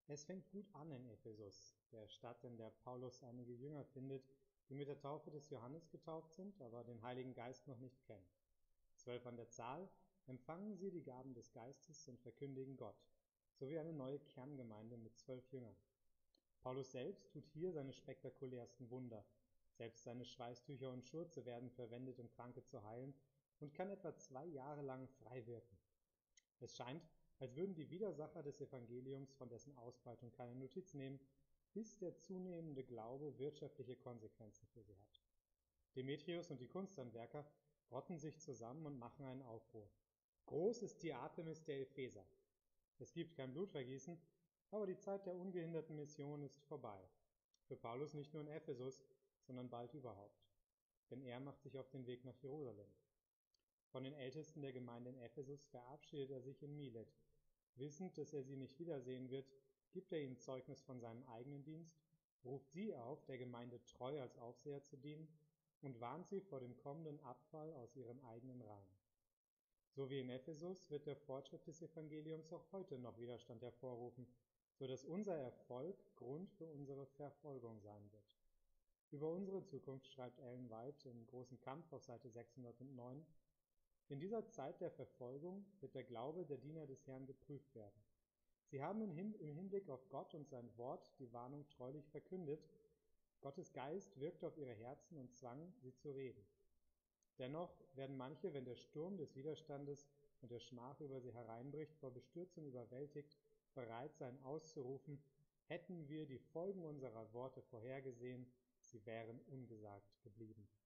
Es fängt gut an in Ephesus, der Stadt, in der Paulus einige Jünger findet, die mit der Taufe des Johannes getauft sind, aber den Heiligen Geist noch nicht kennen. 12 an der Zahl, empfangen sie die Gaben des Geistes und verkündigen Gott, sowie eine neue Kerngemeinde mit 12 Jüngern. Paulus selbst tut hier seine spektakulärsten Wunder. Selbst seine Schweißtücher und Schurze werden verwendet, um Kranke zu heilen, und kann etwa 2 Jahre lang frei wirken. Es scheint, als würden die Widersacher des Evangeliums von dessen Ausbreitung keine Notiz nehmen, bis der zunehmende Glaube wirtschaftliche Konsequenzen für sie hat. Demetrius und die Kunsthandwerker rotten sich zusammen und machen einen Aufruhr. Groß ist die Artemis der Epheser. Es gibt kein Blutvergießen, aber die Zeit der ungehinderten Mission ist vorbei. Für Paulus nicht nur in Ephesus, sondern bald überhaupt. Denn er macht sich auf den Weg nach Jerusalem. Von den Ältesten der Gemeinde in Ephesus verabschiedet er sich in Milet. Wissend, dass er sie nicht wiedersehen wird, gibt er ihnen Zeugnis von seinem eigenen Dienst, ruft sie auf, der Gemeinde treu als Aufseher zu dienen und warnt sie vor dem kommenden Abfall aus ihren eigenen Reihen. So wie in Ephesus wird der Fortschritt des Evangeliums auch heute noch Widerstand hervorrufen, so dass unser Erfolg Grund für unsere Verfolgung sein wird. Über unsere Zukunft schreibt Ellen White im Großen Kampf auf Seite 609: In dieser Zeit der Verfolgung wird der Glaube der Diener des Herrn geprüft werden. Sie haben im Hinblick auf Gott und sein Wort die Warnung treulich verkündet. Gottes Geist wirkte auf ihre Herzen und zwang sie zu reden. Dennoch werden manche, wenn der Sturm des Widerstandes und der Schmach über sie hereinbricht, vor Bestürzung überwältigt, bereit sein auszurufen: Hätten wir die Folgen unserer Worte vorhergesehen, sie wären ungesagt geblieben.